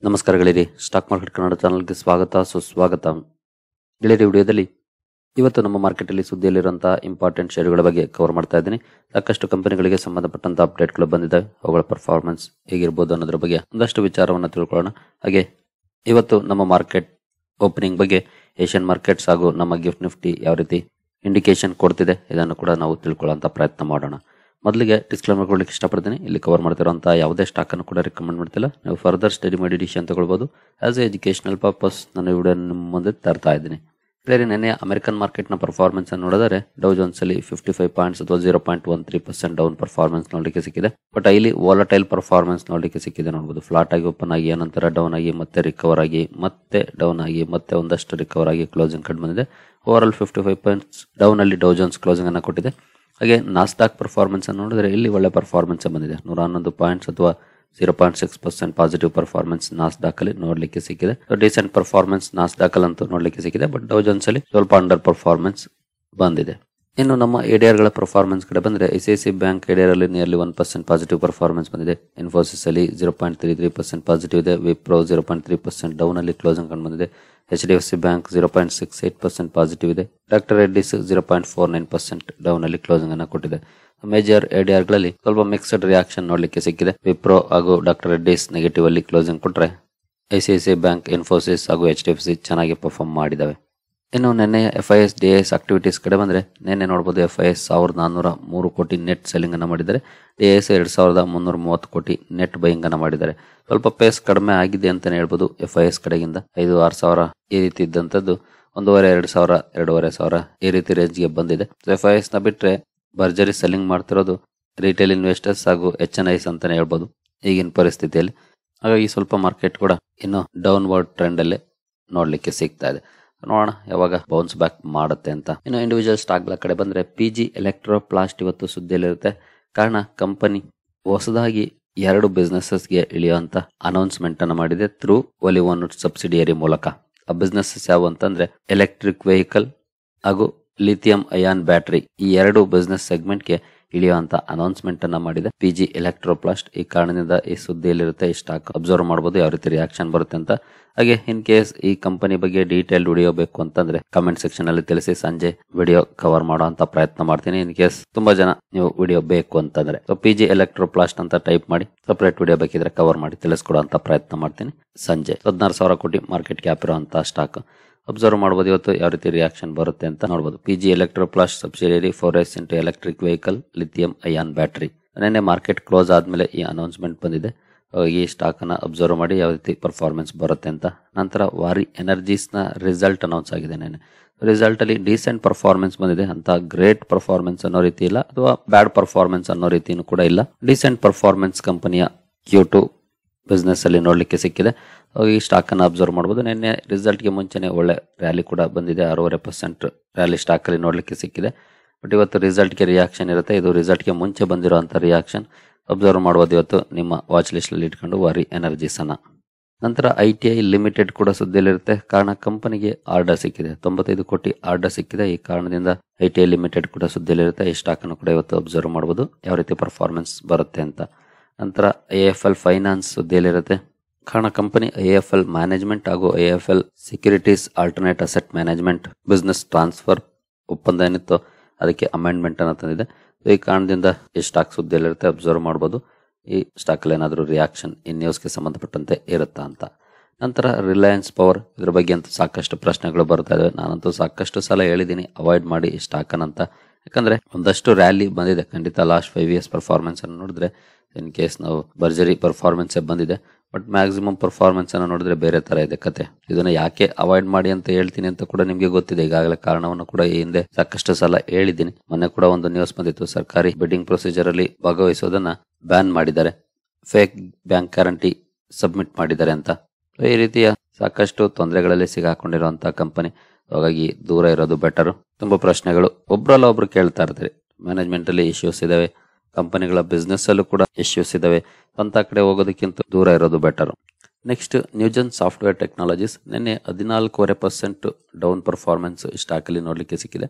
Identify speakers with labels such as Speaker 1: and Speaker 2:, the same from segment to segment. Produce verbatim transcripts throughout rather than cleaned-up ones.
Speaker 1: ನಮಸ್ಕಾರ ಗೆಳೆಯರಿ, stock market Kannada ಚಾನಲ್ಗೆ ಸ್ವಾಗತ ಸುಸ್ವಾಗತ. ಗೆಳೆಯರಿ, ವಿಡಿಯೋದಲ್ಲಿ ಇವತ್ತು ನಮ್ಮ ಮಾರ್ಕೆಟಲ್ಲಿ ಸುದ್ದಿಯಲ್ಲಿರುವಂತಹ ಇಂಪಾರ್ಟೆಂಟ್ ಶೇರುಗಳ ಬಗ್ಗೆ ಕವರ್ ಮಾಡ್ತಾ ಇದ್ದೀನಿ. ಸಾಕಷ್ಟು ಕಂಪನಿಗಳಿಗೆ ಸಂಬಂಧಪಟ್ಟಂತ ಅಪ್ಡೇಟ್ಗಳು ಬಂದಿದ್ದಾವೆ. ಅವುಗಳ ಪರ್ಫಾರ್ಮೆನ್ಸ್ ಹೇಗಿರ್ಬೋದು ಅನ್ನೋದ್ರ ಬಗ್ಗೆ ಒಂದಷ್ಟು ವಿಚಾರವನ್ನು ತಿಳ್ಕೊಳ್ಳೋಣ. ಹಾಗೆ ಇವತ್ತು ನಮ್ಮ ಮಾರ್ಕೆಟ್ ಓಪನಿಂಗ್ ಬಗ್ಗೆ ಏಷ್ಯನ್ ಮಾರ್ಕೆಟ್ಸ್ ಹಾಗೂ ನಮ್ಮ ಗಿಫ್ಟ್ ನಿಫ್ಟಿ ಯಾವ ರೀತಿ ಇಂಡಿಕೇಶನ್ ಕೊಡ್ತಿದೆ ಇದನ್ನು ಕೂಡ ನಾವು ತಿಳ್ಕೊಳ್ಳೋಂಥ ಪ್ರಯತ್ನ ಮಾಡೋಣ. ಮೊದಲಿಗೆ ಡಿಸ್ಕ್ಲೇಮರ್ ಕೊಡ್ಲಿಕ್ಕೆ ಇಷ್ಟಪಡ್ತೀನಿ. ಇಲ್ಲಿ ಕವರ್ ಮಾಡ್ತಿರೋಂಥ ಯಾವುದೇ ಸ್ಟಾಕ್ ಅನ್ನು ಕೂಡ ರೆಕಮೆಂಡ್ ಮಾಡ್ತಿಲ್ಲ. ನೀವು ಫರ್ದರ್ ಸ್ಟಡಿ ಮಾಡಿ ಡಿಸಿಷನ್ ತಗೊಳ್ಬೋದು. ಆಸ್ ಎ ಎಜುಕೇಶನಲ್ ಪರ್ಪಸ್ ನಾನು ವಿಡಿಯೋ ನಿಮ್ಮ ಮುಂದೆ ತರ್ತಾ ಇದ್ದೀನಿ. ಬೇರೆ ನೆನ್ನೆ ಅಮೆರಿಕನ್ ಮಾರ್ಕೆಟ್ನ ಪರ್ಫಾರ್ಮೆನ್ಸ್ ಅನ್ನು ನೋಡಿದರೆ ಡೌ ಜೋನ್ಸ್ ಅಲ್ಲಿ ಫಿಫ್ಟಿ ಫೈವ್ ಪಾಯಿಂಟ್ಸ್ ಅಥವಾ zero point one three percent down performance ನೋಡಲಿಕ್ಕೆ ಸಿಕ್ಕಿದೆ. ಬಟ್ ಇಲ್ಲಿ ವಾಲಟೈಲ್ ಪರ್ಫಾರ್ಮೆನ್ಸ್ ನೋಡಲಿಕ್ಕೆ ಸಿಕ್ಕಿದೆ. ನೋಡಬಹುದು ಫ್ಲಾಟ್ ಆಗಿ ಓಪನ್ ಆಗಿ ನಂತರ ಡೌನ್ ಆಗಿ ಮತ್ತೆ ರಿಕವರ್ ಆಗಿ ಮತ್ತೆ ಡೌನ್ ಆಗಿ ಮತ್ತೆ ಒಂದಷ್ಟು ರಿಕವರ್ ಆಗಿ ಕ್ಲೋಸಿಂಗ್ ಕಂಡು ಬಂದಿದೆ. Overall fifty five points down ಅಲ್ಲಿ ಡೌ ಜೋನ್ಸ್ ಕ್ಲೋಸಿಂಗ್ ಅನ್ನು ಕೊಟ್ಟಿದೆ. ಹಾಗೆ ನಾಸ್ಡಾಕ್ ಪರ್ಫಾರ್ಮೆನ್ಸ್ ಅನ್ನು ನೋಡಿದ್ರೆ ಇಲ್ಲಿ ಒಳ್ಳೆ ಪರ್ಫಾರ್ಮೆನ್ಸ್ ಬಂದಿದೆ. ನೂರ ಹನ್ನೊಂದು ಪಾಯಿಂಟ್ಸ್ ಅಥವಾ zero point six percent positive performance Nasdaq ಅಲ್ಲಿ ನೋಡ್ಲಿಕ್ಕೆ ಸಿಕ್ಕಿದೆ. ಡಿಸೆಂಟ್ ಪರ್ಫಾರ್ಮೆನ್ಸ್ ನಾಸ್ಡಾಕ್ ಅಲ್ಲಿ ಅಂತೂ ನೋಡ್ಲಿಕ್ಕೆ ಸಿಕ್ಕಿದೆ. ಬಟ್ ಡೌ ಜೋನ್ಸ್ ಅಲ್ಲಿ ಸ್ವಲ್ಪ ಅಂಡರ್ ಪರ್ಫಾರ್ಮೆನ್ಸ್ ಬಂದಿದೆ. ಇನ್ನು ನಮ್ಮ ಎಡಿಆರ್ ಗಳ ಪರ್ಫಾರ್ಮೆನ್ಸ್ ಕಡೆ ಬಂದ್ರೆ I C I C bank ADR ಅಲ್ಲಿ nearly one percent positive performance ಬಂದಿದೆ. ಇನ್ಫೋಸಿಸ್ ಅಲ್ಲಿ zero point three three percent positive ಇದೆ. Wipro zero point three percent down ಅಲ್ಲಿ ಕ್ಲೋಸಿಂಗ್ ಕಂಡು ಬಂದಿದೆ. H D F C bank zero point six eight percent positive ಇದೆ. Doctor Reddy's zero point four nine percent down ಅಲ್ಲಿ closing ಅನ್ನು ಕೊಟ್ಟಿದೆ. Major ADR ಗಳಲ್ಲಿ ಸ್ವಲ್ಪ ಮಿಕ್ಸ್ಡ್ ರಿಯಾಕ್ಷನ್ ನೋಡ್ಲಿಕ್ಕೆ ಸಿಕ್ಕಿದೆ. ವಿಪ್ರೋ ಹಾಗೂ ಡಾಕ್ಟರ್ ರೆಡ್ಡಿಸ್ ನೆಗೆಟಿವ್ ಅಲ್ಲಿ ಕ್ಲೋಸಿಂಗ್ ಕೊಟ್ರೆ I C I C bank, Infosys ಹಾಗೂ ಎಚ್ ಡಿ ಎಫ್ ಸಿ ಚೆನ್ನಾಗಿ ಪರ್ಫಾರ್ಮ್ ಮಾಡಿದಾವೆ. ಇನ್ನು ನಿನ್ನೆ F I S D S activities ಕಡೆ ಬಂದ್ರೆ ನಿನ್ನೆ ನೋಡಬಹುದು ಎಫ್ ಐ ಎಸ್ ಸಾವಿರದ ನಾನ್ನೂರ ಮೂರು ಕೋಟಿ ನೆಟ್ ಸೆಲ್ಲಿಂಗ್ ಅನ್ನು ಮಾಡಿದ್ದಾರೆ. ಡಿ ಎಸ್ ಎರಡ್ ಸಾವಿರದ ಮುನ್ನೂರ ಮೂವತ್ತು ಕೋಟಿ ನೆಟ್ ಬೈಯಿಂಗ್ ಅನ್ನು ಮಾಡಿದ್ದಾರೆ. ಸ್ವಲ್ಪ ಪೇಸ್ ಕಡಿಮೆ ಆಗಿದೆ ಅಂತಾನೆ ಹೇಳ್ಬೋದು. ಎಫ್ ಐ ಎಸ್ ಕಡೆಗಿಂದ ಐದು ಆರು ಸಾವಿರ ಈ ರೀತಿ ಇದ್ದಂಥದ್ದು ಒಂದೂವರೆ ಎರಡು ಸಾವಿರ ಎರಡೂವರೆ ಸಾವಿರ ಈ ರೀತಿ ರೇಂಜ್ಗೆ ಬಂದಿದೆ. ಎಫ್ ಐ ಎಸ್ ನ ಬಿಟ್ರೆ ಭರ್ಜರಿ ಸೆಲ್ಲಿಂಗ್ ಮಾಡ್ತಿರೋದು ರಿಟೇಲ್ ಇನ್ವೆಸ್ಟರ್ಸ್ ಹಾಗೂ ಎಚ್ ಎನ್ ಐಸ್ ಅಂತಾನೆ ಹೇಳ್ಬೋದು ಈಗಿನ ಪರಿಸ್ಥಿತಿಯಲ್ಲಿ. ಹಾಗಾಗಿ ಸ್ವಲ್ಪ ಮಾರ್ಕೆಟ್ ಕೂಡ ಇನ್ನು ಡೌನ್ವರ್ಡ್ ಟ್ರೆಂಡ್ ಅಲ್ಲೇ ನೋಡ್ಲಿಕ್ಕೆ ಸಿಗ್ತಾ ಇದೆ. ನೋಡೋಣ ಯಾವಾಗ ಬೌನ್ಸ್ ಬ್ಯಾಕ್ ಮಾಡುತ್ತೆ ಅಂತ. ಇನ್ನು ಇಂಡಿವಿಜುವಲ್ ಸ್ಟಾಕ್ ಗಳ ಕಡೆ ಬಂದ್ರೆ ಪಿ ಜಿ ಎಲೆಕ್ಟ್ರೋಪ್ಲಾಸ್ಟ್ ಇವತ್ತು ಸುದ್ದಿಯಲ್ಲಿರುತ್ತೆ. ಕಾರಣ ಕಂಪನಿ ಹೊಸದಾಗಿ ಎರಡು ಬಿಸ್ನೆಸಸ್ ಗೆ ಇಳಿಯುವಂತ ಅನೌನ್ಸ್ಮೆಂಟ್ ಅನ್ನು ಮಾಡಿದೆ ಥ್ರೂ ಒಲಿವನ್ ಸಬ್ಸಿಡಿಯರಿ ಮೂಲಕ. ಆ ಬಿಸ್ನೆಸಸ್ ಯಾವ ಅಂತಂದ್ರೆ ಎಲೆಕ್ಟ್ರಿಕ್ ವೆಹಿಕಲ್ ಹಾಗೂ ಲಿಥಿಯಂ ಅಯಾನ್ ಬ್ಯಾಟರಿ, ಈ ಎರಡು ಬಿಸ್ನೆಸ್ ಸೆಗ್ಮೆಂಟ್ ಗೆ ಇಳಿಯುವಂತ ಅನೌನ್ಸ್ಮೆಂಟ್ ಅನ್ನ ಮಾಡಿದೆ ಪಿ ಜಿ ಎಲೆಕ್ಟ್ರೋಪ್ಲಾಸ್ಟ್. ಈ ಕಾರಣದಿಂದ ಈ ಸುದ್ದಿಯಲ್ಲಿರುತ್ತೆ. ಈ ಸ್ಟಾಕ್ ಅಬ್ಸರ್ವ್ ಮಾಡಬಹುದು ಯಾವ ರೀತಿ ರಿಯಾಕ್ಷನ್ ಬರುತ್ತೆ ಅಂತ. ಹಾಗೆ ಇನ್ ಕೇಸ್ ಈ ಕಂಪನಿ ಬಗ್ಗೆ ಡೀಟೇಲ್ ವಿಡಿಯೋ ಬೇಕು ಅಂತಂದ್ರೆ ಕಮೆಂಟ್ ಸೆಕ್ಷನ್ ಅಲ್ಲಿ ತಿಳಿಸಿ. ಸಂಜೆ ವಿಡಿಯೋ ಕವರ್ ಮಾಡುವಂತ ಪ್ರಯತ್ನ ಮಾಡ್ತೀನಿ. ಇನ್ ಕೇಸ್ ತುಂಬಾ ಜನ ನೀವು ವಿಡಿಯೋ ಬೇಕು ಅಂತಂದ್ರೆ ಸೊ ಪಿ ಜಿ ಎಲೆಕ್ಟ್ರೋಪ್ಲಾಸ್ಟ್ ಅಂತ ಟೈಪ್ ಮಾಡಿ ಸಪರೇಟ್ ವಿಡಿಯೋ ಬೇಕಿದ್ರೆ ಕವರ್ ಮಾಡಿ ತಿಳಿಸ್ಕೊಡುವಂತ ಪ್ರಯತ್ನ ಮಾಡ್ತೀನಿ. ಸಂಜೆ ಹದಿನಾರು ಸಾವಿರ ಕೋಟಿ ಮಾರ್ಕೆಟ್ ಕ್ಯಾಪ್ ಇರುವಂತಹ ಸ್ಟಾಕ್ ಅಬ್ಸರ್ವ್ ಮಾಡಬಹುದು. ಇವತ್ತು ಯಾವ ರೀತಿ ರಿಯಾಕ್ಷನ್ ಬರುತ್ತೆ ಅಂತ ನೋಡಬಹುದು. P G Electroplast subsidiary four S into electric vehicle lithium ion battery. ನಿನ್ನೆ ಮಾರ್ಕೆಟ್ ಕ್ಲೋಸ್ ಆದ್ಮೇಲೆ ಈ ಅನೌನ್ಸ್ಮೆಂಟ್ ಬಂದಿದೆ. ಈ ಸ್ಟಾಕ್ ಅನ್ನ ಅಬ್ಸರ್ವ್ ಮಾಡಿ ಯಾವ ರೀತಿ ಪರ್ಫಾರ್ಮೆನ್ಸ್ ಬರುತ್ತೆ ಅಂತ. ನಂತರ ವಾರಿ ಎನರ್ಜೀಸ್ ನ ರಿಸಲ್ಟ್ ಅನೌನ್ಸ್ ಆಗಿದೆ. ನೆನೆ ರಿಸಲ್ಟ್ ಅಲ್ಲಿ ಡೀಸೆಂಟ್ ಪರ್ಫಾರ್ಮೆನ್ಸ್ ಬಂದಿದೆ. ಅಂತ ಗ್ರೇಟ್ ಪರ್ಫಾರ್ಮೆನ್ಸ್ ಅನ್ನೋ ರೀತಿ ಇಲ್ಲ ಅಥವಾ ಬ್ಯಾಡ್ ಪರ್ಫಾರ್ಮೆನ್ಸ್ ಅನ್ನೋ ರೀತಿನೂ ಕೂಡ ಇಲ್ಲ. ಡೀಸೆಂಟ್ ಪರ್ಫಾರ್ಮೆನ್ಸ್ ಕಂಪನಿಯ ಕ್ಯೂ ಟು ಬಿಸ್ನೆಸ್ ಅಲ್ಲಿ ನೋಡ್ಲಿಕ್ಕೆ ಸಿಕ್ಕಿದೆ. ಈ ಸ್ಟಾಕ್ ಅನ್ನ ಅಬ್ಸರ್ವ್ ಮಾಡಬಹುದು. ನಿನ್ನೆ ರಿಸಲ್ಟ್ ಗೆ ಮುಂಚೆನೆ ಒಳ್ಳೆ ರ್ಯಾಲಿ ಕೂಡ ಬಂದಿದೆ. ಆರೂವರೆ ಪರ್ಸೆಂಟ್ ರ್ಯಾಲಿ ಸ್ಟಾಕ್ ಅಲ್ಲಿ ನೋಡ್ಲಿಕ್ಕೆ ಸಿಕ್ಕಿದೆ. ಬಟ್ ಇವತ್ತು ರಿಸಲ್ಟ್ ಗೆ ರಿಯಾಕ್ಷನ್ ಇರುತ್ತೆ. ಇದು ರಿಸಲ್ಟ್ ಗೆ ಮುಂಚೆ ಬಂದಿರುವಂತ ರಿಯಾಕ್ಷನ್ ಅಬ್ಸರ್ವ್ ಮಾಡಬಹುದು ಇವತ್ತು ನಿಮ್ಮ ವಾಚ್ ಲಿಸ್ಟ್ ಅಲ್ಲಿ ಇಟ್ಕೊಂಡು ವಾರಿ ಎನರ್ಜೀಸ್ ಅನ್ನ. ನಂತರ ಐ ಟಿ ಐ ಲಿಮಿಟೆಡ್ ಕೂಡ ಸುದ್ದಿಯಲ್ಲಿರುತ್ತೆ. ಕಾರಣ ಕಂಪನಿಗೆ ಆರ್ಡರ್ ಸಿಕ್ಕಿದೆ. ತೊಂಬತ್ತೈದು ಕೋಟಿ ಆರ್ಡರ್ ಸಿಕ್ಕಿದೆ. ಈ ಕಾರಣದಿಂದ ಐ ಟಿ ಐ ಲಿಮಿಟೆಡ್ ಕೂಡ ಸುದ್ದಿಯಲ್ಲಿರುತ್ತೆ. ಈ ಸ್ಟಾಕ್ ಅನ್ನು ಕೂಡ ಇವತ್ತು ಅಬ್ಸರ್ವ್ ಮಾಡಬಹುದು ಯಾವ ರೀತಿ ಪರ್ಫಾರ್ಮೆನ್ಸ್ ಬರುತ್ತೆ ಅಂತ. ನಂತರ ಐ ಎಫ್ ಎಲ್ ಫೈನಾನ್ಸ್ ಸುದ್ದಿಯಲ್ಲಿರುತ್ತೆ. ಕಾರಣ company I F L management ಹಾಗೂ I F L securities alternate asset management business transfer ಒಪ್ಪಂದ ಏನಿತ್ತು ಅದಕ್ಕೆ ಅಮೆಂಡ್ಮೆಂಟ್ ಅನ್ನು ತಂದಿದೆ. ಈ ಕಾರಣದಿಂದ ಈ ಸ್ಟಾಕ್ ಸುದ್ದಿಯಲ್ಲಿರುತ್ತೆ. ಅಬ್ಸರ್ವ್ ಮಾಡಬಹುದು ಈ ಸ್ಟಾಕ್ ಅಲ್ಲಿ ಏನಾದರೂ ರಿಯಾಕ್ಷನ್ ಈ ನ್ಯೂಸ್ಗೆ ಸಂಬಂಧಪಟ್ಟಂತೆ ಇರುತ್ತಾ ಅಂತ. ನಂತರ ರಿಲಯನ್ಸ್ ಪವರ್, ಇದ್ರ ಬಗ್ಗೆ ಅಂತೂ ಸಾಕಷ್ಟು ಪ್ರಶ್ನೆಗಳು ಬರ್ತಾ ಇದಾವೆ. ನಾನಂತೂ ಸಾಕಷ್ಟು ಸಲ ಹೇಳಿದ್ದೀನಿ ಅವಾಯ್ಡ್ ಮಾಡಿ ಈ ಸ್ಟಾಕ್ ಅನ್ನಂತ. ಯಾಕಂದ್ರೆ ಒಂದಷ್ಟು ರ್ಯಾಲಿ ಬಂದಿದೆ ಖಂಡಿತ. ಲಾಸ್ಟ್ ಫೈವ್ ಇಯರ್ಸ್ ಪರ್ಫಾರ್ಮೆನ್ಸ್ ಅನ್ನು ನೋಡಿದ್ರೆ ಇನ್ ಕೇಸ್ ನಾವು ಭರ್ಜರಿ ಪರ್ಫಾರ್ಮೆನ್ಸ್ ಬಂದಿದೆ. ಬಟ್ ಮ್ಯಾಕ್ಸಿಮಮ್ ಪರ್ಫಾರ್ಮೆನ್ಸ್ ಅನ್ನು ನೋಡಿದ್ರೆ ಬೇರೆ ತರ ಇದೆ ಕತೆ. ಇದನ್ನ ಯಾಕೆ ಅವಾಯ್ಡ್ ಮಾಡಿ ಅಂತ ಹೇಳ್ತೀನಿ ಅಂತ ಕೂಡ ನಿಮ್ಗೆ ಗೊತ್ತಿದೆ. ಈಗಾಗಲೇ ಕಾರಣವನ್ನು ಕೂಡ ಈ ಹಿಂದೆ ಸಾಕಷ್ಟು ಸಲ ಹೇಳಿದ್ದೀನಿ. ಮೊನ್ನೆ ಕೂಡ ಒಂದು ನ್ಯೂಸ್ ಬಂದಿತ್ತು, ಸರ್ಕಾರಿ ಬಿಡ್ಡಿಂಗ್ ಪ್ರೊಸೀಜರ್ ಅಲ್ಲಿ ಭಾಗವಹಿಸೋದನ್ನ ಬ್ಯಾನ್ ಮಾಡಿದ್ದಾರೆ, ಫೇಕ್ ಬ್ಯಾಂಕ್ ಗ್ಯಾರಂಟಿ ಸಬ್ಮಿಟ್ ಮಾಡಿದ್ದಾರೆ ಅಂತ. ಈ ರೀತಿಯ ಸಾಕಷ್ಟು ತೊಂದರೆಗಳಲ್ಲಿ ಸಿಗಾಕೊಂಡಿರುವಂತಹ ಕಂಪನಿ. ಹಾಗಾಗಿ ದೂರ ಇರೋದು ಬೆಟರ್. ತುಂಬಾ ಪ್ರಶ್ನೆಗಳು ಒಬ್ರಲ್ಲ ಒಬ್ರು ಕೇಳ್ತಾ ಇರ್ತಾರೆ. ಮ್ಯಾನೇಜ್ಮೆಂಟ್ ಅಲ್ಲಿ ಇಶ್ಯೂಸ್ ಇದಾವೆ, ಕಂಪನಿಗಳ ಬಿಸ್ನೆಸ್ ಅಲ್ಲೂ ಕೂಡ ಇಶ್ಯೂಸ್ ಇದಾವೆ. ಅಂತ ಕಡೆ ಹೋಗೋದಕ್ಕಿಂತ ದೂರ ಇರೋದು better. Next Newgen software technologies ನಿನ್ನೆ ಹದಿನಾಲ್ಕೂವರೆ ಪರ್ಸೆಂಟ್ ಡೌನ್ ಪರ್ಫಾರ್ಮೆನ್ಸ್ ಸ್ಟಾಕ್ ಅಲ್ಲಿ ನೋಡ್ಲಿಕ್ಕೆ ಸಿಕ್ಕಿದೆ.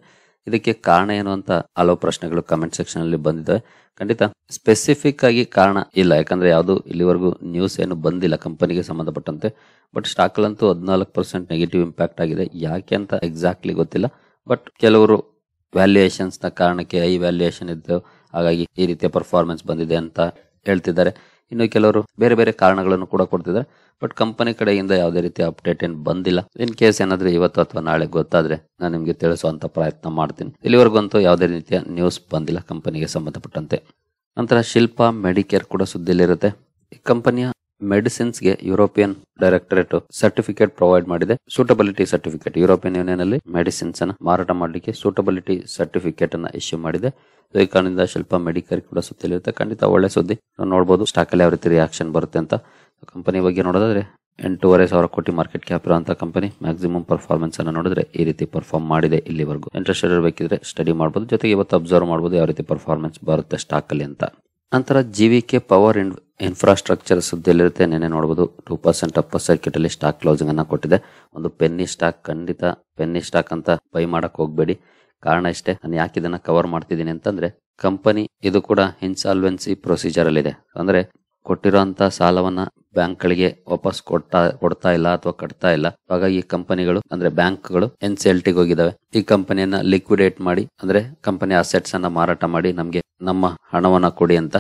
Speaker 1: ಇದಕ್ಕೆ ಕಾರಣ ಏನು ಅಂತ ಹಲವು ಪ್ರಶ್ನೆಗಳು ಕಮೆಂಟ್ ಸೆಕ್ಷನ್ ಅಲ್ಲಿ ಬಂದಿದ್ದಾವೆ. ಖಂಡಿತ ಸ್ಪೆಸಿಫಿಕ್ ಆಗಿ ಕಾರಣ ಇಲ್ಲ, ಯಾಕಂದ್ರೆ ಯಾವುದು ಇಲ್ಲಿವರೆಗೂ ನ್ಯೂಸ್ ಏನು ಬಂದಿಲ್ಲ ಕಂಪನಿಗೆ ಸಂಬಂಧಪಟ್ಟಂತೆ. ಬಟ್ ಸ್ಟಾಕ್ ಅಲ್ಲಂತೂ ಹದಿನಾಲ್ಕು ಪರ್ಸೆಂಟ್ ನೆಗೆಟಿವ್ ಇಂಪ್ಯಾಕ್ಟ್ ಆಗಿದೆ. ಯಾಕೆ ಅಂತ ಎಕ್ಸಾಕ್ಟ್ಲಿ ಗೊತ್ತಿಲ್ಲ. ಬಟ್ ಕೆಲವರು ವ್ಯಾಲ್ಯೂಯೇಷನ್ಸ್ ನ ಕಾರಣಕ್ಕೆ ಹೈ ವ್ಯಾಲ್ಯೂಯೇಷನ್ ಇದ್ದು ಹಾಗಾಗಿ ಈ ರೀತಿಯ ಪರ್ಫಾರ್ಮೆನ್ಸ್ ಬಂದಿದೆ ಅಂತ ಹೇಳ್ತಿದ್ದಾರೆ. ಇನ್ನು ಕೆಲವರು ಬೇರೆ ಬೇರೆ ಕಾರಣಗಳನ್ನು ಕೂಡ ಕೊಡ್ತಿದ್ದಾರೆ. ಬಟ್ ಕಂಪನಿ ಕಡೆಯಿಂದ ಯಾವುದೇ ರೀತಿಯ ಅಪ್ಡೇಟ್ ಏನು ಬಂದಿಲ್ಲ. ಇನ್ ಕೇಸ್ ಏನಾದ್ರೂ ಇವತ್ತು ಅಥವಾ ನಾಳೆ ಗೊತ್ತಾದ್ರೆ ನಾನು ನಿಮ್ಗೆ ತಿಳಿಸುವಂತ ಪ್ರಯತ್ನ ಮಾಡ್ತೀನಿ. ಇಲ್ಲಿವರೆಗಂತೂ ಯಾವುದೇ ರೀತಿಯ ನ್ಯೂಸ್ ಬಂದಿಲ್ಲ ಕಂಪನಿಗೆ ಸಂಬಂಧಪಟ್ಟಂತೆ. ನಂತರ ಶಿಲ್ಪಾ ಮೆಡಿಕೇರ್ ಕೂಡ ಸುದ್ದಿಯಲ್ಲಿರುತ್ತೆ. ಈ ಕಂಪನಿಯ ಮೆಡಿಸಿನ್ಸ್ಗೆ ಯುರೋಪಿಯನ್ ಡೈರೆಕ್ಟರೇಟ್ ಸರ್ಟಿಫಿಕೇಟ್ ಪ್ರೊವೈಡ್ ಮಾಡಿದೆ. ಸೂಟಬಿಲಿಟಿ ಸರ್ಟಿಫಿಕೇಟ್, ಯುರೋಪಿಯನ್ ಯೂನಿಯನ್ ಅಲ್ಲಿ ಮೆಡಿಸಿನ್ಸ್ ಅನ್ನ ಮಾರಾಟ ಮಾಡಲಿಕ್ಕೆ ಸೂಟಬಿಲಿಟಿ ಸರ್ಟಿಫಿಕೇಟ್ ಅನ್ನ ಇಶ್ಯೂ ಮಾಡಿದೆ. ಈ ಕಾರಣದಿಂದ ಶಿಲ್ಪಾ ಮೆಡಿಕೇರ್ ಕೂಡ ಸುದ್ದಿಯಲ್ಲಿರುತ್ತೆ. ಖಂಡಿತ ಒಳ್ಳೆ ಸುದ್ದಿ. ನಾವು ನೋಡಬಹುದು ಸ್ಟಾಕ್ ಅಲ್ಲಿ ಯಾವ ರೀತಿ ರಿಯಾಕ್ಷನ್ ಬರುತ್ತೆ ಅಂತ. ಕಂಪನಿ ಬಗ್ಗೆ ನೋಡೋದಾದ್ರೆ ಎಂಟೂವರೆ ಸಾವಿರ ಕೋಟಿ ಮಾರ್ಕೆಟ್ ಕ್ಯಾಪ್ ಇರುವಂತಹ ಕಂಪನಿ ಮ್ಯಾಕ್ಸಿಮಮ್ ಪರ್ಫಾರ್ಮೆನ್ಸ್ ಅನ್ನ ನೋಡಿದ್ರೆ ಈ ರೀತಿ ಪರ್ಫಾರ್ಮ್ ಮಾಡಿದೆ ಇಲ್ಲಿವರೆಗೂ. ಇಂಟ್ರೆಸ್ಟ್ ಇರಬೇಕಿದ್ರೆ ಸ್ಟಡಿ ಮಾಡಬಹುದು. ಜೊತೆಗೆ ಇವತ್ತು ಅಬ್ಸರ್ವ್ ಮಾಡಬಹುದು ಯಾವ ರೀತಿ ಪರ್ಫಾರ್ಮೆನ್ಸ್ ಬರುತ್ತೆ ಸ್ಟಾಕ್ ಅಲ್ಲಿ ಅಂತ. ನಂತರ ಜಿವಿಕೆ ಪವರ್ ಇನ್ಫ್ರಾಸ್ಟ್ರಕ್ಚರ್ ಸುದ್ದಿಯಲ್ಲಿರುತ್ತೆ. ನೆನೆ ನೋಡಬಹುದು ಟೂ ಪರ್ಸೆಂಟ್ ಅಪ್ಪರ್ ಸರ್ಕ್ಯೂಟ್ ಅಲ್ಲಿ ಸ್ಟಾಕ್ ಕ್ಲೋಸಿಂಗ್ ಅನ್ನ ಕೊಟ್ಟಿದೆ. ಒಂದು ಪೆನ್ನಿ ಸ್ಟಾಕ್, ಖಂಡಿತ ಪೆನ್ನಿ ಸ್ಟಾಕ್ ಅಂತ ಬೈ ಮಾಡಕ್ ಹೋಗ್ಬೇಡಿ. ಕಾರಣ ಇಷ್ಟೇ, ನಾನು ಯಾಕೆ ಇದನ್ನ ಕವರ್ ಮಾಡ್ತಿದ್ದೀನಿ ಅಂತಂದ್ರೆ ಕಂಪನಿ ಇದು ಕೂಡ ಇನ್ಸಾಲ್ವೆನ್ಸಿ ಪ್ರೊಸೀಜರ್ ಅಲ್ಲಿ ಇದೆ. ಅಂದ್ರೆ ಕೊಟ್ಟಿರೋಂತ ಸಾಲವನ್ನ ಬ್ಯಾಂಕ್ ಗಳಿಗೆ ವಾಪಸ್ ಕೊಡ್ತಾ ಕೊಡ್ತಾ ಇಲ್ಲ ಅಥವಾ ಕಟ್ತಾ ಇಲ್ಲ. ಹಾಗಾಗಿ ಕಂಪನಿಗಳು ಅಂದ್ರೆ ಬ್ಯಾಂಕ್ಗಳು ಎನ್ ಸಿ ಎಲ್ ಟಿಗೆ ಹೋಗಿದಾವೆ. ಈ ಕಂಪನಿಯನ್ನ ಲಿಕ್ವಿಡೇಟ್ ಮಾಡಿ ಅಂದ್ರೆ ಕಂಪನಿ ಅಸೆಟ್ಸ್ ಅನ್ನ ಮಾರಾಟ ಮಾಡಿ ನಮ್ಗೆ ನಮ್ಮ ಹಣವನ್ನ ಕೊಡಿ ಅಂತ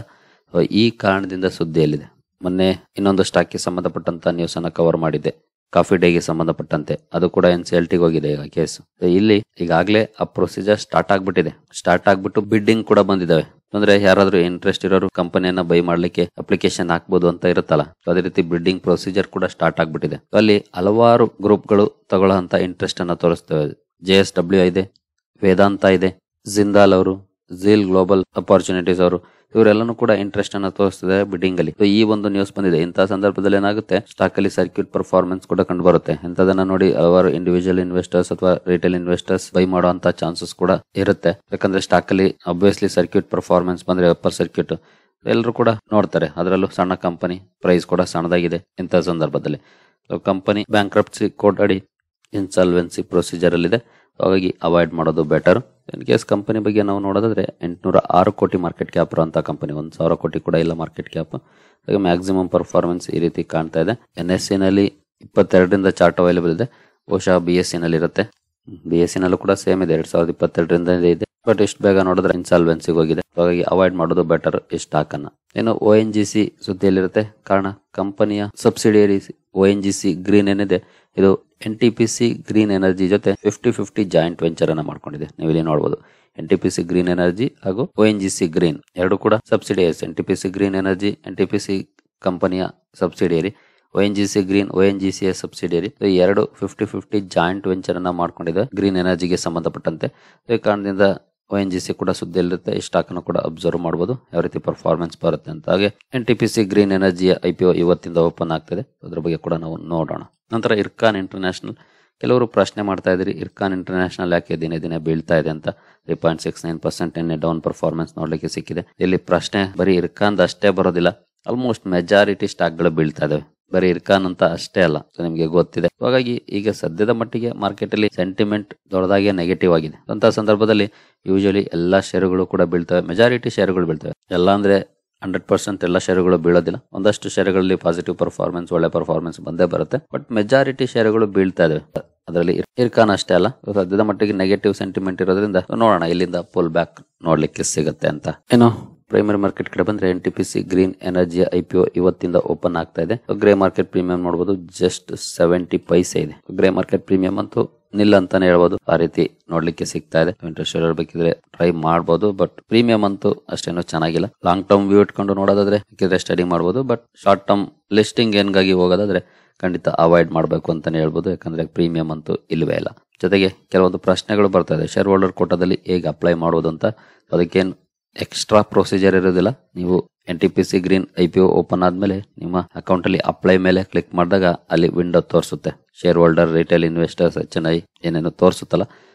Speaker 1: ಈ ಕಾರಣದಿಂದ ಸುದ್ದಿಯಲ್ಲಿದೆ. ಮೊನ್ನೆ ಇನ್ನೊಂದು ಸ್ಟಾಕ್ಗೆ ಸಂಬಂಧಪಟ್ಟಂತ ನ್ಯೂಸ್ ಅನ್ನ ಕವರ್ ಮಾಡಿದ್ದೆ, ಕಾಫಿ ಡೇಗೆ ಸಂಬಂಧಪಟ್ಟಂತೆ. ಅದು ಕೂಡ ಎನ್ ಸಿ ಎಲ್ ಟಿಗೆ ಹೋಗಿದೆ ಈಗ ಕೇಸ್. ಇಲ್ಲಿ ಈಗಾಗಲೇ ಆ ಪ್ರೊಸೀಜರ್ ಸ್ಟಾರ್ಟ್ ಆಗ್ಬಿಟ್ಟಿದೆ. ಸ್ಟಾರ್ಟ್ ಆಗ್ಬಿಟ್ಟು ಬಿಡ್ಡಿಂಗ್ ಕೂಡ ಬಂದಿದ್ದಾವೆ. ಅಂದ್ರೆ ಯಾರಾದ್ರೂ ಇಂಟ್ರೆಸ್ಟ್ ಇರೋರು ಕಂಪನಿಯನ್ನ ಬೈ ಮಾಡ್ಲಿಕ್ಕೆ ಅಪ್ಲಿಕೇಶನ್ ಹಾಕ್ಬೋದು ಅಂತ ಇರುತ್ತಲ್ಲ, ಅದೇ ರೀತಿ ಬಿಡ್ಡಿಂಗ್ ಪ್ರೊಸೀಜರ್ ಕೂಡ ಸ್ಟಾರ್ಟ್ ಆಗ್ಬಿಟ್ಟಿದೆ. ಅಲ್ಲಿ ಹಲವಾರು ಗ್ರೂಪ್ಗಳು ತಗೊಳ್ಳೋ ಅಂತ ಇಂಟ್ರೆಸ್ಟ್ ಅನ್ನ ತೋರಿಸ್ತವೆ. ಜೆ ಎಸ್ ಡಬ್ಲ್ಯೂ ಇದೆ, ವೇದಾಂತ ಇದೆ, ಜಿಂದಾಲ್ ಅವರು, ಝೀಲ್ ಗ್ಲೋಬಲ್ ಅಪಾರ್ಚುನಿಟೀಸ್ ಅವರು, ಇವರೆಲ್ಲನೂ ಕೂಡ ಇಂಟ್ರೆಸ್ಟ್ ಅನ್ನ ತೋರಿಸ್ತಿದ್ದಾರೆ ಬಿಡ್ಡಿಂಗ್ ಅಲ್ಲಿ. ಈ ಒಂದು ನ್ಯೂಸ್ ಬಂದಿದೆ. ಇಂತಹ ಸಂದರ್ಭದಲ್ಲಿ ಏನಾಗುತ್ತೆ, ಸ್ಟಾಕ್ ಅಲ್ಲಿ ಸರ್ಕ್ಯೂಟ್ ಪರ್ಫಾರ್ಮೆನ್ಸ್ ಕೂಡ ಕಂಡು ಬರುತ್ತೆ. ಇಂಥದನ್ನ ನೋಡಿ ಹಲವಾರು ಇಂಡಿವಿಜುವಲ್ ಇನ್ವೆಸ್ಟರ್ಸ್ ಅಥವಾ ರಿಟೇಲ್ ಇನ್ವೆಸ್ಟರ್ಸ್ ಬೈ ಮಾಡುವಂತ ಚಾನ್ಸಸ್ ಕೂಡ ಇರುತ್ತೆ. ಯಾಕಂದ್ರೆ ಸ್ಟಾಕ್ ಅಲ್ಲಿ ಅಬ್ವಿಯಸ್ಲಿ ಸರ್ಕ್ಯೂಟ್ ಪರ್ಫಾರ್ಮೆನ್ಸ್ ಬಂದ್ರೆ ಅಪ್ಪರ್ ಸರ್ಕ್ಯೂಟ್ ಎಲ್ಲರೂ ಕೂಡ ನೋಡ್ತಾರೆ. ಅದರಲ್ಲೂ ಸಣ್ಣ ಕಂಪನಿ, ಪ್ರೈಸ್ ಕೂಡ ಸಣ್ಣದಾಗಿದೆ. ಇಂತಹ ಸಂದರ್ಭದಲ್ಲಿ ಕಂಪನಿ ಬ್ಯಾಂಕ್ರಪ್ಸಿ ಕೋಡ್ ಅಡಿ ಇನ್ಸಾಲ್ವೆನ್ಸಿ ಪ್ರೊಸೀಜರ್ ಅಲ್ಲಿ ಇದೆ. ಹಾಗಾಗಿ ಅವಾಯ್ಡ್ ಮಾಡೋದು ಬೆಟರ್. ಇನ್ ಕೇಸ್ ಕಂಪನಿ ಬಗ್ಗೆ ನಾವು ನೋಡೋದಾದ್ರೆ ಎಂಟುನೂರ ಆರು ಕೋಟಿ ಮಾರ್ಕೆಟ್ ಕ್ಯಾಪ್ ಇರುವಂತ ಕಂಪನಿ, ಒಂದ್ ಸಾವಿರ ಕೋಟಿ ಕೂಡ ಇಲ್ಲ ಮಾರ್ಕೆಟ್ ಕ್ಯಾಪ್. ಹಾಗೆ ಮ್ಯಾಕ್ಸಿಮಮ್ ಪರ್ಫಾರ್ಮೆನ್ಸ್ ಈ ರೀತಿ ಕಾಣ್ತಾ ಇದೆ. ಎನ್ ಎಸ್ ಸಿ ನಲ್ಲಿ ಇಪ್ಪತ್ತೆರಡರಿಂದ ಚಾರ್ಟ್ ಅವೈಲೇಬಲ್ ಇದೆ. ಬಹುಶಃ ಬಿ ಎಸ್ ಸಿ ನಲ್ಲಿ ಇರುತ್ತೆ. ಬಿ ಎಸ್ ಸಿ ನಲ್ಲೂ ಕೂಡ ಸೇಮ್ ಇದೆ, ಎರಡ್ ಸಾವಿರದ ಇಪ್ಪತ್ತೆರಡರಿಂದ ಇದೆ. ಬಟ್ ಇಷ್ಟು ಬೇಗ ನೋಡಿದ್ರೆ ಇನ್ಸಾಲ್ವೆನ್ಸಿಗೆ ಹೋಗಿದೆ. ಹಾಗಾಗಿ ಅವಾಯ್ಡ್ ಮಾಡೋದು ಬೆಟರ್ ಈ ಸ್ಟಾಕ್ ಅನ್ನ. ಇನ್ನು ಒ ಎನ್ ಜಿ ಸಿ ಸುದ್ದಿಯಲ್ಲಿರುತ್ತೆ. ಕಾರಣ ಕಂಪನಿಯ subsidiary O N G C green ಏನಿದೆ, ಇದು N T P C green energy ಜೊತೆ ಫಿಫ್ಟಿ ಫಿಫ್ಟಿ ಜಾಯಿಂಟ್ ವೆಂಚರ್ ಅನ್ನ ಮಾಡ್ಕೊಂಡಿದೆ. ನೀವು ಇಲ್ಲಿ ನೋಡಬಹುದು N T P C green energy ಹಾಗೂ O N G C green ಎರಡು ಕೂಡ subsidiaries. N T P C green energy N T P C ಕಂಪನಿಯ subsidiary, O N G C green O N G C subsidiary. ಈ ಎರಡು fifty fifty joint venture ಅನ್ನ ಮಾಡ್ಕೊಂಡಿದೆ green ಎನರ್ಜಿಗೆ ಸಂಬಂಧಪಟ್ಟಂತೆ. ಈ ಕಾರಣದಿಂದ ಒ ಎನ್ ಜಿ ಸಿ ಕೂಡ ಸುದ್ದಿಯಲ್ಲಿರುತ್ತೆ. ಈ ಸ್ಟಾಕ್ ಅನ್ನು ಕೂಡ ಅಬ್ಸರ್ವ್ ಮಾಡಬಹುದು ಯಾವ ರೀತಿ ಪರ್ಫಾರ್ಮೆನ್ಸ್ ಬರುತ್ತೆ ಅಂತ. ಹಾಗೆ N T P C green ಎನರ್ಜಿಯ ಐ ಪಿ ಒ ಇವತ್ತಿಂದ ಓಪನ್ ಆಗ್ತದೆ, ಅದ್ರ ಬಗ್ಗೆ ಕೂಡ ನಾವು ನೋಡೋಣ. ನಂತರ ಇರ್ಕಾನ್ ಇಂಟರ್ನ್ಯಾಷನಲ್, ಕೆಲವರು ಪ್ರಶ್ನೆ ಮಾಡ್ತಾ ಇದ್ರಿ ಇರ್ಕಾನ್ ಇಂಟರ್ನ್ಯಾಷನಲ್ ಯಾಕೆ ದಿನೇ ದಿನೇ ಬೀಳ್ತಾ ಇದೆ ಅಂತ. Three point six nine percent ಎನ್ನೆ ಡೌನ್ ಪರ್ಫಾರ್ಮೆನ್ಸ್ ನೋಡ್ಲಿಕ್ಕೆ ಸಿಕ್ಕಿದೆ. ಇಲ್ಲಿ ಪ್ರಶ್ನೆ ಬರೀ ಇರ್ಕಾನ್ ಅಷ್ಟೇ ಬರೋದಿಲ್ಲ, ಆಲ್ಮೋಸ್ಟ್ ಮೆಜಾರಿಟಿ ಸ್ಟಾಕ್ ಗಳು ಬೀಳ್ತಾ ಇದಾವೆ. ಬರೀ ಇರ್ಕಾನ್ ಅಂತ ಅಷ್ಟೇ ಅಲ್ಲ, ನಿಮಗೆ ಗೊತ್ತಿದೆ. ಹಾಗಾಗಿ ಈಗ ಸದ್ಯದ ಮಟ್ಟಿಗೆ ಮಾರ್ಕೆಟ್ ಅಲ್ಲಿ ಸೆಂಟಿಮೆಂಟ್ ದೊಡ್ಡದಾಗಿ ನೆಗೆಟಿವ್ ಆಗಿದೆ. ಅಂತ ಸಂದರ್ಭದಲ್ಲಿ ಯೂಶಲಿ ಎಲ್ಲಾ ಷೇರುಗಳು ಕೂಡ ಬೀಳ್ತವೆ, ಮೆಜಾರಿಟಿ ಷೇರುಗಳು ಬೀಳ್ತವೆ. ಎಲ್ಲ ಅಂದ್ರೆ ಹಂಡ್ರೆಡ್ ಪರ್ಸೆಂಟ್ ಎಲ್ಲ ಷೇರುಗಳು ಬೀಳೋದಿಲ್ಲ. ಒಂದಷ್ಟು ಷೇರುಗಳಲ್ಲಿ ಪಾಸಿಟಿವ್ ಪರ್ಫಾರ್ಮೆನ್ಸ್, ಒಳ್ಳೆ ಪರ್ಫಾರ್ಮೆನ್ಸ್ ಬಂದೇ ಬರುತ್ತೆ. ಬಟ್ ಮೆಜಾರಿಟಿ ಷೇರುಗಳು ಬೀಳ್ತಾ ಇದಾವೆ. ಅದರಲ್ಲಿ ಇರ್ಕಾನ್ ಅಷ್ಟೇ ಅಲ್ಲ, ಸದ್ಯದ ಮಟ್ಟಿಗೆ ನೆಗೆಟಿವ್ ಸೆಂಟಿಮೆಂಟ್ ಇರೋದ್ರಿಂದ ನೋಡೋಣ ಇಲ್ಲಿಂದ ಪುಲ್ ಬ್ಯಾಕ್ ನೋಡ್ಲಿಕ್ಕೆ ಸಿಗುತ್ತೆ ಅಂತ. ಏನು ಪ್ರೈಮರಿ ಮಾರ್ಕೆಟ್ ಕಡೆ ಬಂದ್ರೆ N T P C green ಎನರ್ಜಿಯ ಐ ಪಿ ಒ ಇವತ್ತಿಂದ ಓಪನ್ ಆಗ್ತಾ ಇದೆ. ಗ್ರೇ ಮಾರ್ಕೆಟ್ ಪ್ರೀಮಿಯಂ ನೋಡಬಹುದು, ಜಸ್ಟ್ ಸೆವೆಂಟಿ ಪೈಸೆ ಇದೆ. ಗ್ರೇ ಮಾರ್ಕೆಟ್ ಪ್ರೀಮಿಯಂ ಅಂತೂ ನಿಲ್ ಅಂತಾನೆ ಹೇಳ್ಬೋದು, ಆ ರೀತಿ ನೋಡ್ಲಿಕ್ಕೆ ಸಿಗ್ತಾ ಇದೆ. ಇಂಟ್ರೆಸ್ಟ್ ಬೇಕಿದ್ರೆ ಟ್ರೈ ಮಾಡಬಹುದು. ಬಟ್ ಪ್ರೀಮಿಯಂ ಅಂತೂ ಅಷ್ಟೇನೋ ಚೆನ್ನಾಗಿಲ್ಲ. ಲಾಂಗ್ ಟರ್ಮ್ ವ್ಯೂ ಇಟ್ಕೊಂಡು ನೋಡೋದಾದ್ರೆ ಬೇಕಿದ್ರೆ ಸ್ಟಡಿ ಮಾಡಬಹುದು. ಬಟ್ ಶಾರ್ಟ್ ಟರ್ಮ್ ಲಿಸ್ಟಿಂಗ್ ಏನ್ಗಾಗಿ ಹೋಗೋದಾದ್ರೆ ಖಂಡಿತ ಅವಾಯ್ಡ್ ಮಾಡಬೇಕು ಅಂತಾನೆ ಹೇಳ್ಬೋದು. ಯಾಕಂದ್ರೆ ಪ್ರೀಮಿಯಂ ಅಂತೂ ಇಲ್ವೇ ಇಲ್ಲ. ಜೊತೆಗೆ ಕೆಲವೊಂದು ಪ್ರಶ್ನೆಗಳು ಬರ್ತಾ ಇದೆ, ಶೇರ್ ಹೋಲ್ಡರ್ ಕೋಟಾದಲ್ಲಿ ಹೇಗೆ ಅಪ್ಲೈ ಮಾಡೋದು ಅಂತ. ಅದಕ್ಕೇನು ಎಕ್ಸ್ಟ್ರಾ ಪ್ರೊಸೀಜರ್ ಇರೋದಿಲ್ಲ. ನೀವು N T P C green I P O open ಆದ್ಮೇಲೆ ನಿಮ್ಮ ಅಕೌಂಟ್ ಅಲ್ಲಿ ಅಪ್ಲೈ ಮೇಲೆ ಕ್ಲಿಕ್ ಮಾಡಿದಾಗ ಅಲ್ಲಿ ವಿಂಡೋ ತೋರಿಸುತ್ತೆ. Share holder, retail investors, H N I ಏನೇನು ತೋರಿಸುತ್ತಲ್ಲ,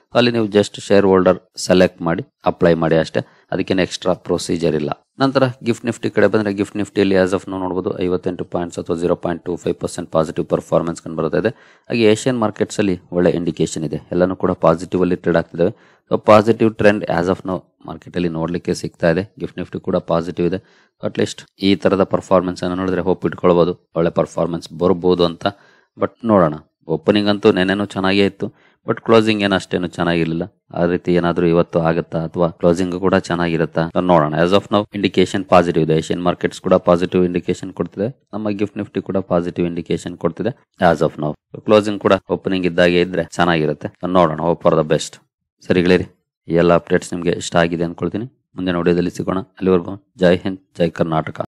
Speaker 1: ಅಲ್ಲಿ ನೀವು ಜಸ್ಟ್ ಶೇರ್ ಹೋಲ್ಡರ್ ಸೆಲೆಕ್ಟ್ ಮಾಡಿ ಅಪ್ಲೈ ಮಾಡಿ ಅಷ್ಟೇ, ಅದಕ್ಕೇನು ಎಕ್ಸ್ಟ್ರಾ ಪ್ರೊಸೀಜರ್ ಇಲ್ಲ. ನಂತರ ಗಿಫ್ಟ್ ನಿಫ್ಟಿ ಕಡೆ ಬಂದರೆ ಗಿಫ್ಟ್ ನಿಫ್ಟಿಯಲ್ಲಿ ಆಸ್ ಆಫ್ ನಾವು ನೋಡಬಹುದು ಐವತ್ತೆಂಟು ಪಾಯಿಂಟ್ಸ್ ಅಥವಾ zero point two five percent positive performance ಕಂಡು ಬರ್ತಾ ಇದೆ. ಹಾಗೆ ಏಷ್ಯನ್ ಮಾರ್ಕೆಟ್ಸ್ ಅಲ್ಲಿ ಒಳ್ಳೆ ಇಂಡಿಕೇಶನ್ ಇದೆ, ಎಲ್ಲಾನು ಕೂಡ ಪಾಸಿಟಿವ್ ಅಲ್ಲಿ ಟ್ರೇಡ್ ಆಗ್ತಿದ್ದಾವೆ. So positive trend as of ನಾವು ಮಾರ್ಕೆಟ್ ಅಲ್ಲಿ ನೋಡ್ಲಿಕ್ಕೆ ಸಿಗ್ತಾ ಇದೆ. ಗಿಫ್ಟ್ ನಿಫ್ಟಿ ಕೂಡ ಪಾಸಿಟಿವ್ ಇದೆ. ಅಟ್ಲೀಸ್ಟ್ ಈ ತರದ ಪರ್ಫಾರ್ಮೆನ್ಸ್ ಅನ್ನು ನೋಡಿದ್ರೆ ಹೋಪ್ ಇಟ್ಕೊಳ್ಬಹುದು, ಒಳ್ಳೆ ಪರ್ಫಾರ್ಮೆನ್ಸ್ ಬರಬಹುದು ಅಂತ. ಬಟ್ ನೋಡೋಣ, ಓಪನಿಂಗ್ ಅಂತೂ ನೆನೆನೂ ಚೆನ್ನಾಗೇ ಇತ್ತು, ಬಟ್ ಕ್ಲೋಸಿಂಗ್ ಏನು ಅಷ್ಟೇನು ಚೆನ್ನಾಗಿರ್ಲಿಲ್ಲ. ಆ ರೀತಿ ಏನಾದರೂ ಇವತ್ತು ಆಗುತ್ತಾ ಅಥವಾ ಕ್ಲೋಸಿಂಗ್ ಕೂಡ ಚೆನ್ನಾಗಿರುತ್ತಾ ನೋಡೋಣ. ಆಸ್ ಆಫ್ ನಾವು ಇಂಡಿಕೇಶನ್ ಪಾಸಿಟಿವ್ ಇದೆ. ಏಷ್ಯನ್ ಮಾರ್ಕೆಟ್ಸ್ ಕೂಡ ಪಾಸಿಟಿವ್ ಇಂಡಿಕೇಶನ್ ಕೊಡ್ತಿದೆ, ನಮ್ಮ ಗಿಫ್ಟ್ ನಿಫ್ಟಿ ಕೂಡ ಪಾಸಿಟಿವ್ ಇಂಡಿಕೇಶನ್ ಕೊಡ್ತಿದೆ ಆಸ್ ಆಫ್ ನಾವು. ಕ್ಲೋಸಿಂಗ್ ಕೂಡ ಓಪನಿಂಗ್ ಇದ್ದಾಗೆ ಇದ್ರೆ ಚೆನ್ನಾಗಿರುತ್ತೆ, ನೋಡೋಣ. Hope for the best. ಸರಿ ಗೆಳೆಯರಿ, ಈ ಎಲ್ಲ ಅಪ್ಡೇಟ್ಸ್ ನಿಮಗೆ ಇಷ್ಟ ಆಗಿದೆ ಅನ್ಕೊಳ್ತೀನಿ. ಮುಂದಿನ ವಿಡಿಯೋದಲ್ಲಿ ಸಿಗೋಣ. ಅಲ್ಲಿವರೆಗೂ ಜೈ ಹಿಂದ್, ಜೈ ಕರ್ನಾಟಕ.